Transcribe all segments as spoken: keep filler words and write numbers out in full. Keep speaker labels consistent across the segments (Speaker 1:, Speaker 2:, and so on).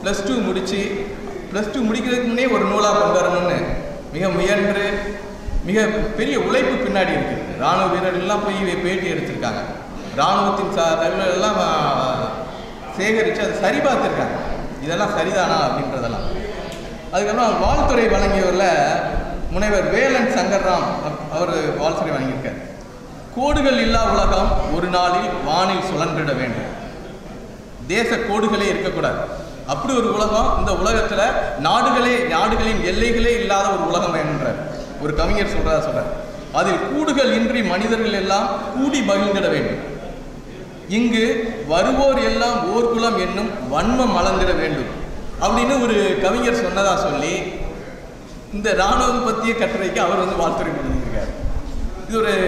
Speaker 1: Plus two முடித்து plus two முடிக்கிறதுக்கு முன்னே ஒரு நூலாக கொண்டு வரணும்னு மிக முயன்று மிக பெரிய உழைப்பு பின்னாடி இருக்குது. இராணுவ வீரர்கள்லாம் போய் பேட்டி எடுத்திருக்காங்க, இராணுவத்தின் சா தகவலெல்லாம் சேகரித்து அதை சரி பார்த்துருக்காங்க, இதெல்லாம் சரிதானா அப்படின்றதெல்லாம். அதுக்கப்புறம் வாழ்த்துறை வழங்கியவரில் முனைவர் வேலன் சங்கர்ராம் அவர் வாழ்த்துறை வழங்கியிருக்கார். கோடுகள் இல்லா உலகம் ஒரு நாளில் வானில் சுழன்றிட வேண்டும், தேச கோடுகளே இருக்கக்கூடாது, அப்படி ஒரு உலகம் இந்த உலகத்தில் நாடுகளே நாடுகளின் எல்லைகளே இல்லாத ஒரு உலகம் வேணுன்றார் ஒரு கவிஞர் சொல்கிறதா சொல்கிறார். அதில் கூடுகள் இன்றி மனிதர்கள் எல்லாம் கூடி மகிழ்ந்திட வேண்டும், இங்கு வருவோர் எல்லாம் ஓர்குலம் என்னும் வன்மம் மலர்ந்திட வேண்டும் அப்படின்னு ஒரு கவிஞர் சொன்னதா சொல்லி இந்த இராணுவம் பற்றிய கட்டுரைக்கு அவர் வந்து வாழ்த்துறை பண்ணியிருக்கார். இது ஒரு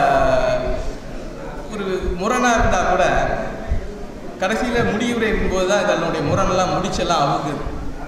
Speaker 1: ஒரு முரணாக இருந்தால் கூட கடைசியில் முடிவுரை போது தான் இதனுடைய முரணெல்லாம் முடிச்செல்லாம் அவுக்குது.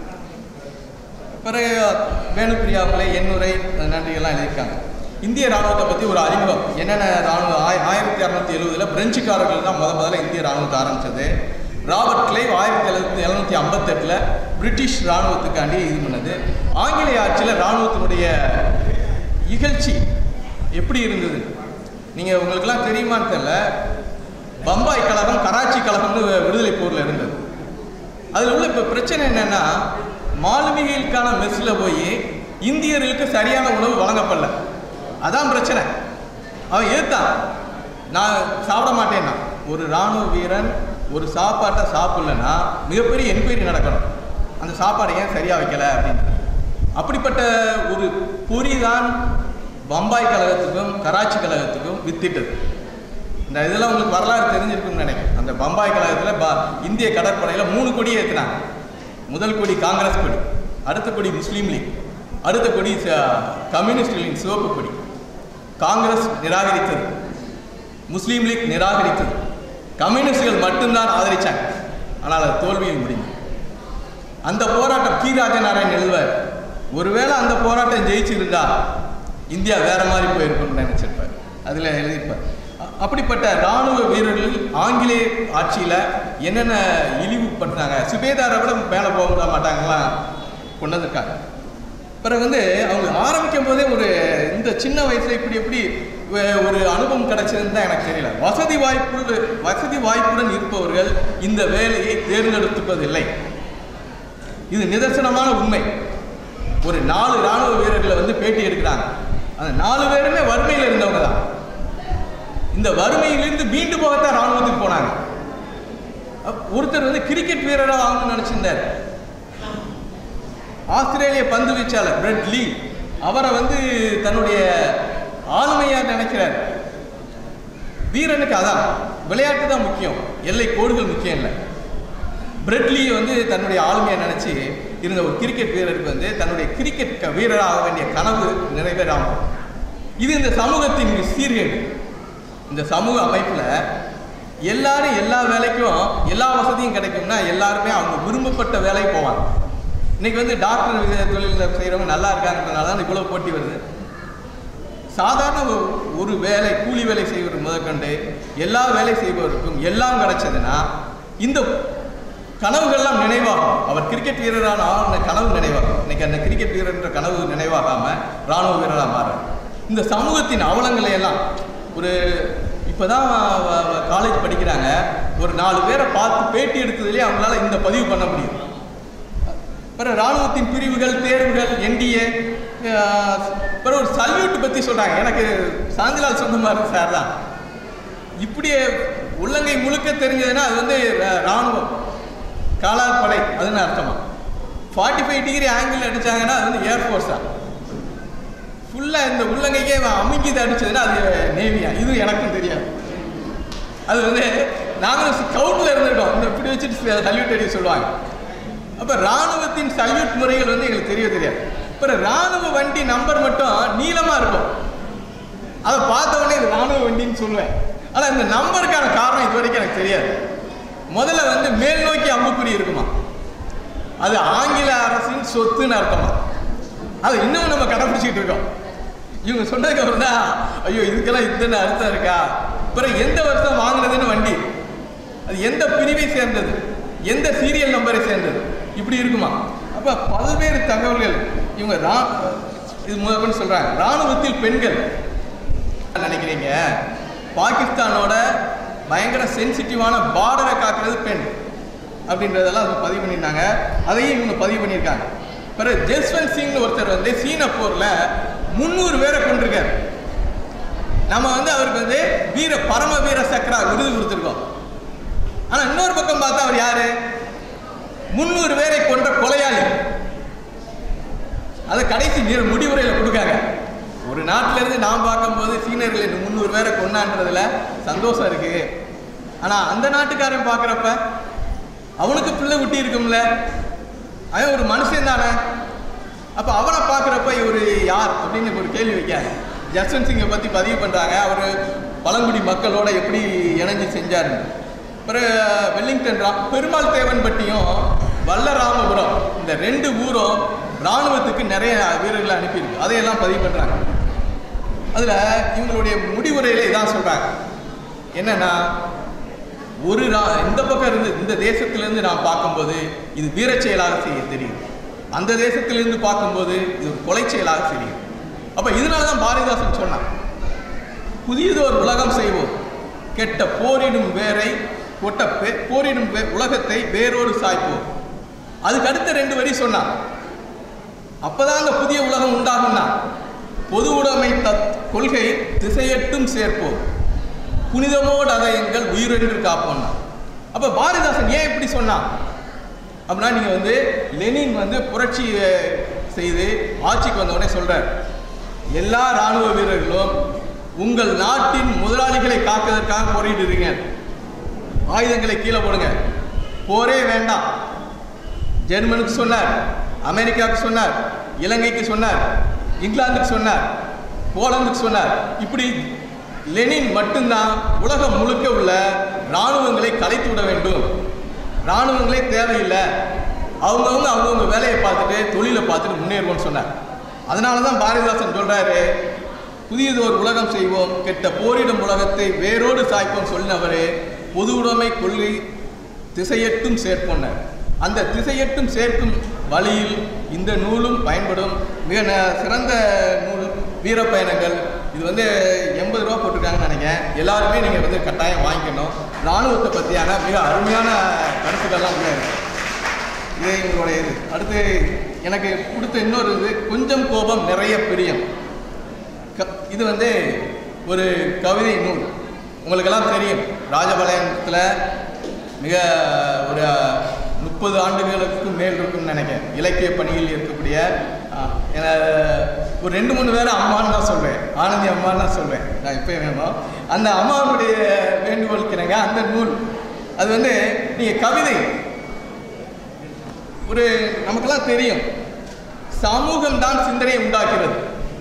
Speaker 1: பிறகு வேணுப்பிரியா அவங்களே எண்ணுரை நன்றிகள்லாம் எழுதியிருக்காங்க. இந்திய இராணுவத்தை பற்றி ஒரு அறிமுகம் என்னென்ன இராணுவ ஆய ஆயிரத்தி அறநூற்றி எழுபதில் பிரெஞ்சுக்காரர்கள் தான் முத முதல்ல இந்திய இராணுவத்தை ஆரம்பித்தது. ராபர்ட் கிளைவ் ஆயிரத்தி எழுநூத்தி எழுநூற்றி ஐம்பத்தெட்டில் பிரிட்டிஷ் இராணுவத்துக்காண்டி இது பண்ணது. ஆங்கிலேய ஆட்சியில் இராணுவத்தினுடைய இகழ்ச்சி எப்படி இருந்தது நீங்கள் உங்களுக்கெல்லாம் தெரியுமான்னு தெரியல. பம்பாய் கழகம் கராச்சி கழகம்னு விடுதலை போரில் இருந்தது. அதில் உள்ள இப்போ பிரச்சனை என்னென்னா மாலுமிகளுக்கான மெஸ்ஸில் போய் இந்தியர்களுக்கு சரியான உணவு வழங்கப்படல, அதான் பிரச்சனை. அவன் எதிர்த்தான், நான் சாப்பிட மாட்டேன்னா. ஒரு இராணுவ வீரன் ஒரு சாப்பாட்டை சாப்பிடலன்னா மிகப்பெரிய என்கொயரி நடக்கணும், அந்த சாப்பாடை ஏன் சரியாக வைக்கலை அப்படின்னு. அப்படிப்பட்ட ஒரு பொறி தான் பம்பாய் கழகத்துக்கும் கராச்சி கழகத்துக்கும் வித்திட்டது. இந்த இதெல்லாம் உங்களுக்கு வரலாறு தெரிஞ்சிருக்குன்னு நினைக்கிறேன். அந்த பம்பாய் கழகத்தில் ப இந்திய கடற்படையில் மூணு கொடியை ஏற்றினாங்க. முதல் கொடி காங்கிரஸ் கொடி, அடுத்த கொடி முஸ்லீம் லீக், அடுத்த கொடி கம்யூனிஸ்டுகளின் சிவப்பு கொடி. காங்கிரஸ் நிராகரித்தது, முஸ்லீம் லீக் நிராகரித்தது, கம்யூனிஸ்டுகள் மட்டும்தான் ஆதரித்தாங்க. ஆனால் அது தோல்வியில் முடிந்தது. அந்த போராட்டம் கி ராஜநாராயண் எழுதுவார், ஒருவேளை அந்த போராட்டம் ஜெயிச்சிருந்தா இந்தியா வேற மாதிரி போயிருக்கும்னு நினைச்சிருப்பார், அதில் எழுதியிருப்பார். அப்படிப்பட்ட இராணுவ வீரர்கள் ஆங்கிலேய ஆட்சியில் என்னென்ன இழிவுபடுத்தாங்க, சுபேதாரை விட மேலே போக விட மாட்டாங்கலாம் கொண்டு வந்திருக்காங்க. பிறகு வந்து அவங்க ஆரம்பிக்கும் போதே ஒரு இந்த சின்ன வயசில் இப்படி எப்படி ஒரு அனுபவம் கிடைச்சதுன்னு தான் எனக்கு தெரியல. வசதி வாய்ப்பு வசதி வாய்ப்புடன் இருப்பவர்கள் இந்த வேலையை தேர்ந்தெடுத்துப்பதில்லை, இது நிதர்சனமான உண்மை. ஒரு நாலு இராணுவ வீரர்களை வந்து பேட்டி எடுக்கிறாங்க, அந்த நாலு பேருமே வறுமையில் இருந்தவங்க தான். இந்த வறுமையிலிருந்து மீண்டு போகத்தான் இராணுவத்துக்கு போனாங்க. ஒருத்தர் வந்து கிரிக்கெட் வீரராக ஆகணும்னு நினைச்சிருந்தார். ஆஸ்திரேலிய பந்து வீச்சாளர் பிரெட் லீ அவரை வந்து தன்னுடைய ஆளுமையாக நினைக்கிறார். வீரனுக்கு அதான் விளையாட்டு தான் முக்கியம், எல்லை கோடுகள் முக்கியம் இல்லை. பிரெட் லீ வந்து தன்னுடைய ஆளுமையை நினைச்சு இருந்த ஒரு கிரிக்கெட் வீரருக்கு வந்து தன்னுடைய கிரிக்கெட் வீரராக ஆக வேண்டிய கனவு நிறைவேறாமல், இது இந்த சமூகத்தின் சீர்கேடு. இந்த சமூக அமைப்பில் எல்லாரும் எல்லா வேலைக்கும் எல்லா வசதியும் கிடைக்கும்னா எல்லாருமே அவங்க விரும்பப்பட்ட வேலைக்கு போவாங்க. இன்றைக்கி வந்து டாக்டர் தொழில் செய்கிறவங்க நல்லா இருக்காங்கன்றனால தான் இவ்வளோ போட்டி வருது. சாதாரண ஒரு வேலை கூலி வேலை செய்வது முதற்கொண்டு எல்லா வேலை செய்பவருக்கும் எல்லாம் கிடைச்சதுன்னா இந்த கனவுகள்லாம் நினைவாகும். அவர் கிரிக்கெட் வீரரான ஆன கனவு நினைவாகும். இன்றைக்கி அந்த கிரிக்கெட் வீரர்ன்ற கனவு நினைவாகாமல் இராணுவ வீரராக மாறும். இந்த சமூகத்தின் அவலங்களை எல்லாம் ஒரு இப்போ தான் காலேஜ் படிக்கிறாங்க, ஒரு நாலு பேரை பார்த்து பேட்டி எடுத்ததுலேயே அவங்களால இந்த பதிவு பண்ண முடியும். பிறகு இராணுவத்தின் பிரிவுகள் தேர்வுகள் என்டிஏ பிறகு ஒரு சல்யூட் பற்றி சொல்கிறாங்க. எனக்கு சாந்திலால் சொந்தமாக இருக்கு சார் தான். இப்படியே உள்ளங்கை முழுக்க தெரிஞ்சதுன்னா அது வந்து இராணுவம் காலால் படை அதுன்னு அர்த்தமா. ஃபார்ட்டி ஃபைவ் டிகிரி ஆங்கிள் அடித்தாங்கன்னா அது வந்து ஏர்ஃபோர்ஸ் தான். ஃபுல்லாக இந்த உள்ளங்கைக்கே அமைக்கிது அடிச்சதுன்னா அது நேவியா, இது எனக்கும் தெரியாது. அது வந்து நாங்களும் ஸ்கவுட்டில் இருந்திருக்கோம், இந்த இப்படி வச்சுட்டு சல்யூட் அடி சொல்லுவாங்க. அப்போ இராணுவத்தின் சல்யூட் முறைகள் வந்து எங்களுக்கு தெரிய தெரியாது. அப்புறம் இராணுவ வண்டி நம்பர் மட்டும் நீளமாக இருக்கும், அதை பார்த்த உடனே இது இராணுவ வண்டின்னு சொல்லுவேன். ஆனால் இந்த நம்பருக்கான காரணம் இது வரைக்கும் எனக்கு தெரியாது. முதல்ல வந்து மேல் நோக்கி அம்புக்குறி இருக்குமா, அது ஆங்கில அரசின் சொத்துன்னு அர்த்தமா. அது இன்னும் நம்ம கடைப்பிடிச்சிட்டு இருக்கோம். இவங்க சொன்னதுக்கு அப்புறம் தான் ஐயோ இதுக்கெல்லாம் இத்தனை அர்த்தம் இருக்கா. அப்புறம் எந்த வருஷம் வாங்கினதுன்னு வண்டி, அது எந்த பிரிவை சேர்ந்தது, எந்த சீரியல் நம்பரை சேர்ந்தது, இப்படி இருக்குமா? அப்போ பல்வேறு தகவல்கள் இவங்க ரா இது முதல்ல சொல்கிறாங்க. இராணுவத்தில் பெண்கள் நினைக்கிறீங்க, பாகிஸ்தானோட பயங்கர சென்சிட்டிவான பார்டரை காக்கிறது பெண் அப்படின்றதெல்லாம் அது பதிவு பண்ணியிருந்தாங்க. அதையும் இவங்க பதிவு பண்ணியிருக்காங்க. பிறகு ஜஸ்வந்த் சிங்னு ஒருத்தர் வந்து சீன போரில் முந்நூறு பேரை கொண்டிருக்கார். நம்ம வந்து அவருக்கு வந்து வீர பரம வீர சக்கரா விருது கொடுத்துருக்கோம். ஆனால் இன்னொரு பக்கம் பார்த்தா அவர் யாரு? முந்நூறு பேரை கொன்ற கொலையாளி. அதை கடைசி முடிவுரையில் கொடுக்காங்க. ஒரு நாட்டில இருந்து நாம் பார்க்கும்போது சீனர்கள் இந்த முந்நூறு பேரை கொண்டான்றதுல சந்தோஷம் இருக்கு. ஆனால் அந்த நாட்டுக்காரன் பார்க்குறப்ப அவனுக்கு பிள்ளை குட்டி இருக்கும்ல, அவன் ஒரு மனுஷன் தானே. அப்போ அவனை பார்க்குறப்ப இவர் யார் அப்படின்னு ஒரு கேள்வி வைக்காங்க. ஜஸ்வந்த் சிங்கை பற்றி பதிவு பண்ணுறாங்க. அவர் பழங்குடி மக்களோட எப்படி இணைஞ்சு செஞ்சார். அப்புறம் வெல்லிங்டன் ரா பெருமாள் தேவன் பட்டியும் வல்லராமபுரம் இந்த ரெண்டு ஊரும் இராணுவத்துக்கு நிறைய வீரர்களை அனுப்பியிருக்கு. அதையெல்லாம் பதிவு பண்ணுறாங்க. அதில் இவங்களுடைய முடிவுரையில் இதான் சொல்கிறாங்க. என்னென்னா, ஒரு ரா இந்த பக்கம் இருந்து இந்த தேசத்திலேருந்து நான் பார்க்கும்போது இது வீரச் செயலாக செய்ய தெரியும், அந்த தேசத்திலிருந்து பார்க்கும்போது இது ஒரு கொலை செயலாக தெரியும். அப்போ இதனால தான் பாரதிதாசன் சொன்னான், புதியதோர் உலகம் செய்வோம், கெட்ட போரிடும் வேரை கொட்ட போரிடும் உலகத்தை வேரோடு சாய்ப்போம். அதுக்கு அடுத்த ரெண்டு வரி சொன்னான். அப்போதான் அந்த புதிய உலகம் உண்டாகும்னா, பொது உடைமை தத் கொள்கை திசையட்டும் சேர்ப்போம், புனிதமோடு அதை எங்கள் உயிரென்று காப்போம்னா. அப்போ பாரதிதாசன் ஏன் இப்படி சொன்னான் அப்படின்னா, நீங்கள் வந்து லெனின் வந்து புரட்சி செய்து ஆட்சிக்கு வந்தவுடனே சொல்கிறார், எல்லா இராணுவ வீரர்களும் உங்கள் நாட்டின் முதலாளிகளை காப்பதற்காக போரிடுறீங்க, ஆயுதங்களை கீழே போடுங்க, போரே வேண்டாம். ஜெர்மனுக்கு சொன்னார், அமெரிக்காவுக்கு சொன்னார், இலங்கைக்கு சொன்னார், இங்கிலாந்துக்கு சொன்னார், போலந்துக்கு சொன்னார். இப்படி லெனின் மட்டும்தான் உலகம் முழுக்க உள்ள இராணுவங்களை கலைத்து விட வேண்டும், இராணுவங்களே தேவையில்லை, அவங்கவுங்க அவங்கவுங்க வேலையை பார்த்துட்டு தொழிலை பார்த்துட்டு முன்னேறுவோம்னு சொன்னார். அதனால தான் பாரதிதாசன் சொல்கிறாரு, புதியது ஒரு உலகம் செய்வோம், கெட்ட போரிடும் உலகத்தை வேரோடு சாய்ப்போம் சொன்னவரே பொது உடைமை கொள்கை திசையட்டும் சேர்ப்போன்னார். அந்த திசையட்டும் சேர்க்கும் வழியில் இந்த நூலும் பயன்படும். மிக சிறந்த நூல் வீரப்பயணங்கள். இது வந்து எண்பது ரூபா போட்டிருக்காங்கன்னு நினைக்கிறேன். எல்லாருமே நீங்கள் வந்து கட்டாயம் வாங்கிக்கணும். இராணுவத்தை பற்றியான மிக அருமையான கருத்துக்கள்லாம் உள்ள இருக்குது. இது எங்களுடைய இது. அடுத்து எனக்கு கொடுத்த இன்னொரு இது, கொஞ்சம் கோபம் நிறைய பிரியம். க இது வந்து ஒரு கவிதை நூல். உங்களுக்கெல்லாம் தெரியும், ராஜபாளையத்தில் மிக ஒரு முப்பது ஆண்டுகளுக்கு மேல் இருக்குன்னு நினைக்கிறேன் இலக்கிய பணியில் இருக்கக்கூடிய ஒரு ரெண்டு மூணு பேரை அம்மான்னு தான் சொல்வேன், ஆனந்தி அம்மான்னு தான் சொல்வேன். நான் இப்போ வேணும் அந்த அம்மாவுடைய வேண்டுகோளுக்கிறேங்க அந்த நூல். அது வந்து நீங்கள் கவிதை ஒரு நமக்கெல்லாம் தெரியும், சமூகம் தான் சிந்தனையை உண்டாக்குறது.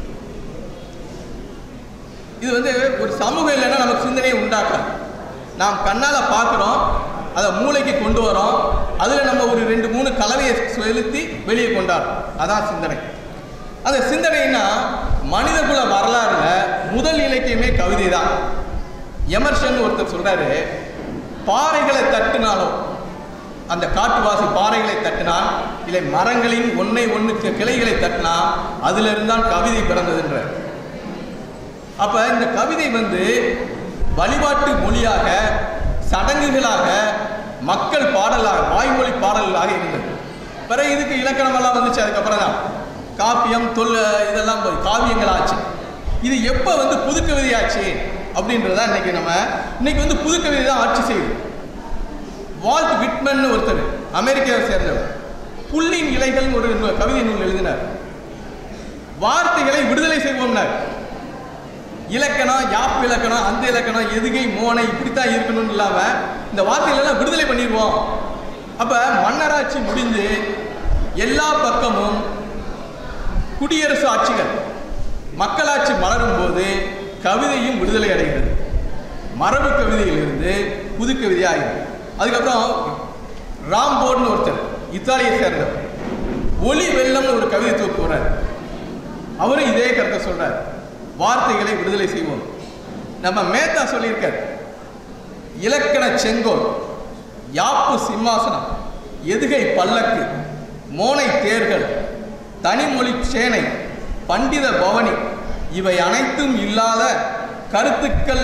Speaker 1: இது வந்து ஒரு சமூகம் இல்லைன்னா நமக்கு சிந்தனையை உண்டாக்கலாம். நாம் கண்ணால் பார்க்குறோம், அதை மூளைக்கு கொண்டு வரோம், அதில் நம்ம ஒரு ரெண்டு மூணு கலவையை செலுத்தி வெளியே கொண்டாடுறோம். அதான் சிந்தனை. அந்த சிந்தனைன்னா மனிதகுல வரலாறுல முதல் இலக்கியமே கவிதை தான். எமர்சன் ஒருத்தர் சொல்கிறாரு, பாறைகளை தட்டினாலும், அந்த காட்டுவாசி பாறைகளை தட்டினால், இல்லை மரங்களின் ஒன்றை ஒன்றுக்கு கிளைகளை தட்டினா அதில் இருந்தால் கவிதை பிறந்ததுன்ற. அப்போ இந்த கவிதை வந்து வழிபாட்டு மொழியாக, சடங்குகளாக, மக்கள் பாடலாக, வாய்மொழி பாடல்களாக இருந்தது. பிறகு இதுக்கு இலக்கணமெல்லாம் வந்துச்சு. அதுக்கப்புறம் தான் காப்பியம் தொல் இதெல்லாம் காவியங்கள் ஆச்சு. இது எப்போ வந்து புதுக்கவிதையாச்சு அப்படின்றதான் இன்னைக்கு நம்ம இன்னைக்கு வந்து புதுக்கவிதை தான் ஆட்சி செய்யுது. வால்ட் விட்மன் ஒருத்தர் அமெரிக்காவை சேர்ந்தவர் புல்லின் இலைகள் ஒரு கவிதை நூல் எழுதினார். வார்த்தைகளை விடுதலை செய்வோம்னார். இலக்கணம், யாப்பு இலக்கணம், அந்த இலக்கணம், எதுகை, மோனை இப்படித்தான் இருக்கணும்னு இல்லாமல் இந்த வார்த்தைகளெல்லாம் விடுதலை பண்ணிடுவோம். அப்போ மன்னராட்சி முடிஞ்சு எல்லா பக்கமும் குடியரசு ஆட்சிகள், மக்களாட்சி மலரும் போது கவிதையும் விடுதலை அடைகிறது. மரபு கவிதையிலிருந்து புது கவிதை ஆகிறது. அதுக்கப்புறம் ராம்போர்ட்னு ஒருத்தர் இத்தாலியை சேர்ந்தவர் ஒளி வெள்ளம்னு ஒரு கவிதை தொகுப்பு போறார். அவரும் இதே கருத்தை சொல்றார், வார்த்தைகளை விடுதலை செய்வோம். நம்ம மேத்தா சொல்லியிருக்கார், இலக்கண செங்கோல், யாப்பு சிம்மாசனம், எதுகை பல்லக்கு, மோனை தேர்கள், தனிமொழி சேனை, பண்டித பவனி இவை அனைத்தும் இல்லாத கருத்துக்கள்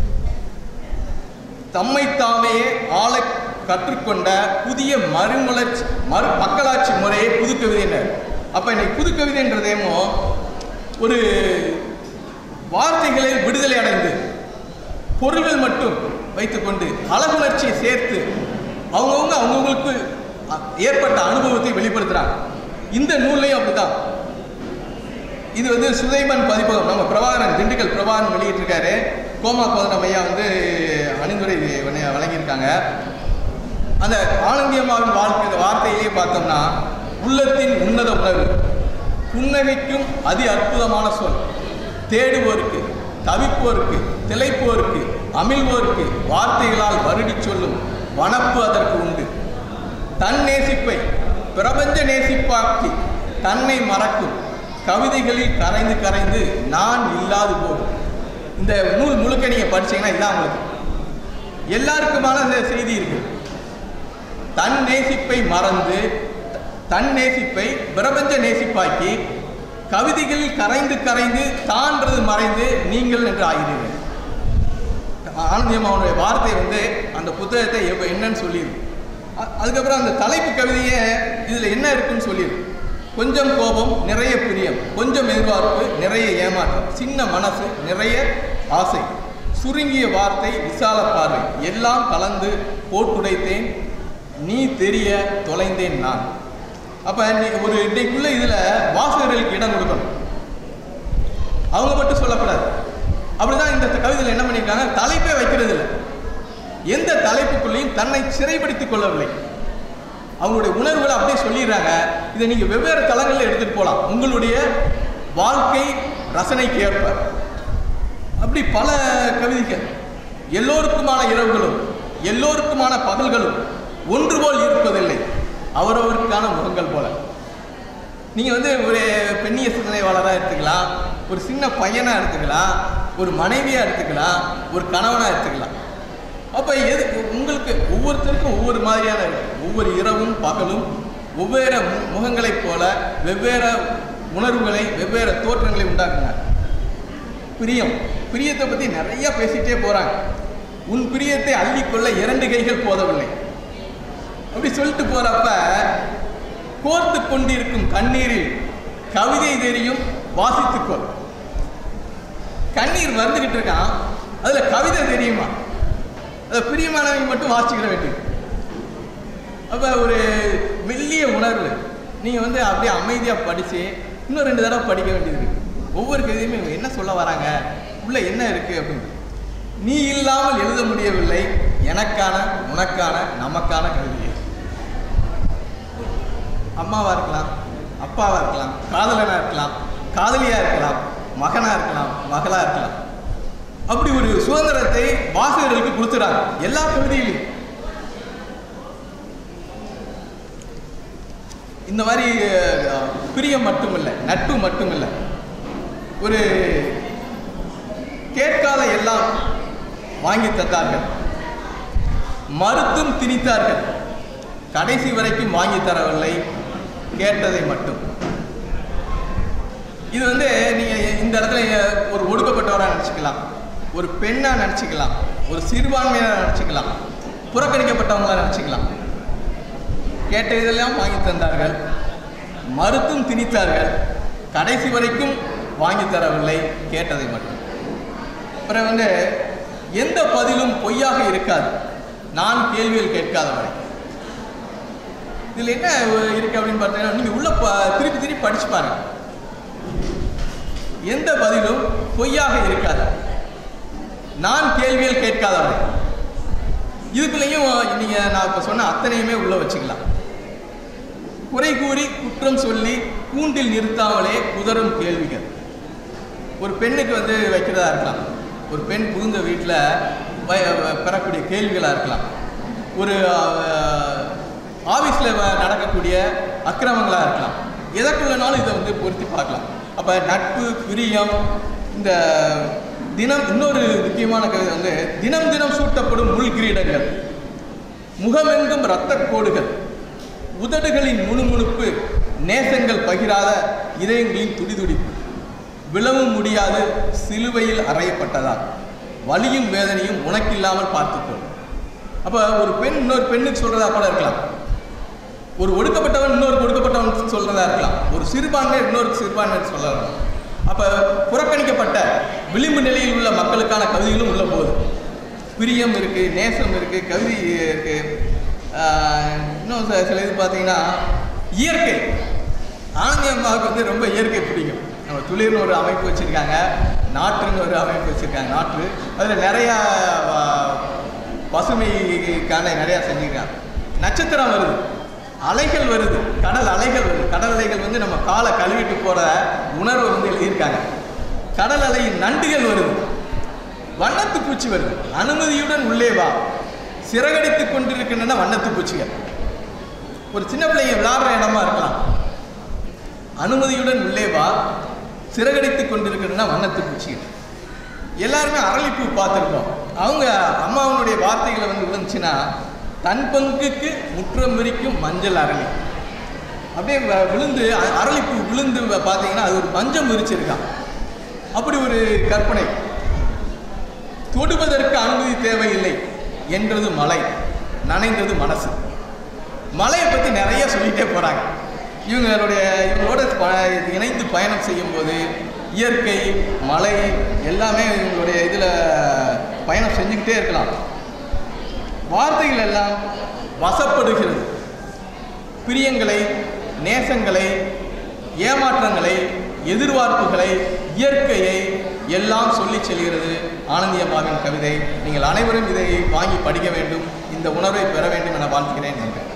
Speaker 1: தம்மைத்தாமே ஆள கற்றுக்கொண்ட புதிய மறுமலர்ச்சி மறு மக்களாட்சி முறையை புதுக்கவிதையினர். அப்போ இன்னைக்கு புதுக்கவிதைன்றதேமோ ஒரு வார்த்தைகளில் விடுதலை அடைந்து பொருள்கள் மட்டும் வைத்துக்கொண்டு அழகுணர்ச்சியை சேர்த்து அவங்கவுங்க அவங்கவுங்களுக்கு ஏற்பட்ட அனுபவத்தை வெளிப்படுத்துகிறாங்க. இந்த நூல்லையும் அப்படிதான். இது வந்து சுதைமன் பதிப்பகம், நம்ம பிரபாகரன், திண்டுக்கல் பிரபாகரன் வெளியிட்டிருக்காரு. கோமா கோதனம் ஐயா வந்து அணிந்துரை வழங்கியிருக்காங்க. அந்த ஆனந்தியம்மாவின் வாழ்க்கை வார்த்தையிலேயே பார்த்தோம்னா, உள்ளத்தின் உன்னத உணர்வு, புன்னகைக்கும் அதி அற்புதமான சொல், தேடுவோருக்கு, தவிப்போருக்கு, திளைப்போருக்கு, அமிழ்வோருக்கு வார்த்தைகளால் வருடி சொல்லும் வனப்பு அதற்கு உண்டு. தன் நேசிப்பை பிரபஞ்ச நேசிப்பாக்கி தன்னை மறக்கும் கவிதைகளில் கரைந்து கரைந்து நான் இல்லாது போகும். இந்த நூல் முழுக்க நீங்கள் படிச்சீங்கன்னா இதான் உங்களுக்கு எல்லாருக்குமான செய்தி இருக்கு. தன் நேசிப்பை மறந்து தன் நேசிப்பை பிரபஞ்ச நேசிப்பாக்கி கவிதைகளில் கரைந்து கரைந்து தான்றது மறைந்து நீங்கள் என்று ஆகிறீர்கள். ஆனந்தியம்மாவுடைய வார்த்தை வந்து அந்த புத்தகத்தை என்னன்னு சொல்லிடு. அதுக்கப்புறம் அந்த தலைப்பு கவிதையை இதில் என்ன இருக்குன்னு சொல்லிடு. கொஞ்சம் கோபம், நிறைய பிரியம், கொஞ்சம் எதிர்பார்ப்பு, நிறைய ஏமாற்றம், சின்ன மனசு, நிறைய ஆசை, சுருங்கிய வார்த்தை, விசால பார்வை, எல்லாம் கலந்து போட்டுடைத்தேன், நீ தெரிய தொலைந்தேன் நான். அப்போ நீ ஒரு இன்னைக்குள்ள இதில் வாசகர்களுக்கு இடம் கொடுக்கணும், அவங்க மட்டும் சொல்லக்கூடாது. அப்படிதான் இந்த கவிதையில் என்ன பண்ணியிருக்காங்க, தலைப்பே வைக்கிறது இல்லை, எந்த தலைப்புக்குள்ளேயும் தன்னை சிறைப்படுத்திக் கொள்ளவில்லை. அவங்களுடைய உணர்வுகளை அப்படியே சொல்லிடுறாங்க. இதை நீங்கள் வெவ்வேறு தளங்களில் எடுத்துகிட்டு போகலாம், உங்களுடைய வாழ்க்கை ரசனைக்கு ஏற்ப. அப்படி பல கவிதைகள். எல்லோருக்குமான இரவுகளும் எல்லோருக்குமான பகல்களும் ஒன்று போல் இருப்பதில்லை, அவரவருக்கான முகங்கள் போல. நீங்கள் வந்து ஒரு பெண்ணிய சிந்தனையாளராக எடுத்துக்கலாம், ஒரு சின்ன பையனாக எடுத்துக்கலாம், ஒரு மனைவியாக எடுத்துக்கலாம், ஒரு கணவனாக எடுத்துக்கலாம். அப்போ எது உங்களுக்கு ஒவ்வொருத்தருக்கும் ஒவ்வொரு மாதிரியான ஒவ்வொரு இரவும் பகலும் வெவ்வேறு முகங்களைப் போல வெவ்வேறு உணர்வுகளை வெவ்வேறு தோற்றங்களை உண்டாக்குங்க. பிரியம், பிரியத்தை பற்றி நிறைய பேசிகிட்டே போகிறாங்க. உன் பிரியத்தை அள்ளிக்கொள்ள இரண்டு கைகள் போதவில்லை அப்படி சொல்லிட்டு போகிறப்ப, கோர்த்து கொண்டிருக்கும் கண்ணீரில் கவிதை தெரியும் வாசித்துக்கொள். கண்ணீர் வந்துக்கிட்டு இருக்கான், அதில் கவிதை தெரியுமா? அதை பிரியமானவங்க மட்டும் வாசிக்கிற வேண்டியது. அப்போ ஒரு மெல்லிய உணர்வு நீங்கள் வந்து அப்படியே அமைதியாக படித்து இன்னும் ரெண்டு தடவை படிக்க வேண்டியது இருக்குது. ஒவ்வொரு கவிதையுமே இவங்க என்ன சொல்ல வராங்க, உள்ளே என்ன இருக்குது அப்படின்னு. நீ இல்லாமல் எழுத முடியவில்லை எனக்கான உனக்கான நமக்கான கவிதை. அம்மாவாக இருக்கலாம், அப்பாவாக இருக்கலாம், காதலனாக இருக்கலாம், காதலியாக இருக்கலாம், மகனாக இருக்கலாம், மகளாக இருக்கலாம். அப்படி ஒரு சுதந்திரத்தை வாசகர்களுக்கு கொடுத்துறாங்க எல்லா கவிதையிலும். இந்த மாதிரி பிரியம் மட்டுமில்லை, நட்பு மட்டுமில்லை, ஒரு கேட்காத எல்லாம் வாங்கி தந்தார்கள், மறுத்தும் திணித்தார்கள், கடைசி வரைக்கும் வாங்கி தரவில்லை, கேட்டதை மட்டும். இது வந்து நீங்கள் இந்த இடத்துல ஒரு ஒடுக்கப்பட்டவராக நினச்சிக்கலாம், ஒரு பெண்ணாக நினச்சிக்கலாம், ஒரு சிறுபான்மையாக நினச்சிக்கலாம், புறக்கணிக்கப்பட்டவங்களாக நினச்சிக்கலாம். கேட்ட இதெல்லாம் வாங்கி தந்தார்கள், மறுத்தும் திணித்தார்கள், கடைசி வரைக்கும் வாங்கி தரவில்லை, கேட்டதை மட்டும். அப்புறம் வந்து எந்த பதிலும் பொய்யாக இருக்காது நான் கேள்வியில் கேட்காதவரை. இதில் என்ன இருக்கு அப்படின்னு பார்த்தீங்கன்னா, நீங்கள் உள்ள திருப்பி திருப்பி படிச்சு பாருங்க, எந்த பதிலும் பொய்யாக இருக்காது நான் கேள்வியில் கேட்காதவரை. இதுக்குள்ளேயும் நீங்கள் நான் இப்போ சொன்ன அத்தனையுமே உள்ள வச்சுக்கலாம். குறை கூறி குற்றம் சொல்லி கூண்டில் நிறுத்தாமலே குதறும் கேள்விகள். ஒரு பெண்ணுக்கு வந்து வைக்கிறதா இருக்கலாம், ஒரு பெண் புகுந்த வீட்டில் பெறக்கூடிய கேள்விகளாக இருக்கலாம், ஒரு ஆஃபீஸில் நடக்கக்கூடிய அக்கிரமங்களாக இருக்கலாம். எதற்குள்ளனாலும் இதை வந்து பொருத்தி பார்க்கலாம். அப்போ நட்பு, பிரியம், இந்த தினம் இன்னொரு முக்கியமான கவிதை வந்து தினம் தினம் சூட்டப்படும் முள் கிரீடங்கள், முகமெங்கும் இரத்த கோடுகள், உதடுகளின் முணுமுணுப்பு, நேசங்கள் பகிராத இதயங்களின் துடிதுடிப்பு, விழவும் முடியாது சிலுவையில் அறையப்பட்டதால் வலியும் வேதனையும் உனக்கில்லாமல் பார்த்துக்கொள். அப்போ ஒரு பெண் இன்னொரு பெண்ணுக்கு சொல்கிறதா கூட இருக்கலாம், ஒரு ஒடுக்கப்பட்டவன் இன்னொரு ஒடுக்கப்பட்டவன் சொல்கிறதா இருக்கலாம், ஒரு சிறுபான்மையர் இன்னொரு சிறுபான்மையர் சொல்லலாம். அப்போ புறக்கணிக்கப்பட்ட விளிம்பு நிலையில் உள்ள மக்களுக்கான கவிதைகளும் உள்ள போகுது. பிரியம் இருக்குது, நேசம் இருக்குது, கவிதை இருக்குது. இன்னும் சில இது பார்த்தீங்கன்னா இயற்கை. ஆனந்தி அம்மாவுக்கு வந்து ரொம்ப இயற்கை பிடிக்கும். நம்ம துளிர்னு ஒரு அமைப்பு வச்சுருக்காங்க, நாற்றுன்னு ஒரு அமைப்பு வச்சுருக்காங்க. நாற்று அதில் நிறையா பசுமைக்கான நிறையா செஞ்சுருக்காங்க. நட்சத்திரம் வருது, அலைகள் வருது, கடல் அலைகள் வருது. கடல் அலைகள் வந்து நம்ம காலை கழுவிட்டு போகிற உணர்வை வந்து எழுதியிருக்காங்க. கடல் அலையின் நண்டுகள் வருது, வண்ணத்து பூச்சி வருது, அனுமதியுடன் உள்ளே வா, சிறகடித்து கொண்டிருக்கின்றன வண்ணத்து பூச்சிகள். ஒரு சின்ன பிள்ளைங்க விளையாடுற இடமா இருக்கலாம். அனுமதியுடன் உள்ளே வா, சிறகடித்து கொண்டிருக்கின்றன வண்ணத்து பூச்சிகள். எல்லாருமே அரளிப்பூ பார்த்துருக்கோம். அவங்க அம்மாவனுடைய வார்த்தைகளை வந்து விழுந்துச்சுன்னா, தன் பங்குக்கு முற்றம் விரிக்கும் மஞ்சள் அரளி அப்படியே விழுந்து, அரளிப்பூ விழுந்து பார்த்தீங்கன்னா அது ஒரு மஞ்சம் விரிச்சிருக்கான். அப்படி ஒரு கற்பனை. தொடுவதற்கு அனுமதி தேவையில்லை என்றது மலை, நனைந்தது மனசு. மலையை பற்றி நிறைய சொல்லிகிட்டே போகிறாங்க. இவங்களுடைய இவங்களோட இணைந்து பயணம் செய்யும்போது இயற்கை, மலை எல்லாமே இவங்களுடைய இதில் பயணம் செஞ்சுக்கிட்டே இருக்கலாம். வார்த்தைகள் எல்லாம் வசப்படுகிறது. பிரியங்களை, நேசங்களை, ஏமாற்றங்களை, எதிர்பார்ப்புகளை, இயற்கையை எல்லாம் சொல்லி செல்கிறது ஆனந்தி அம்மாவின் கவிதை. நீங்கள் அனைவரும் இதை வாங்கி படிக்க வேண்டும், இந்த உணர்வை பெற வேண்டும் என வாழ்த்துகிறேன். நன்றி.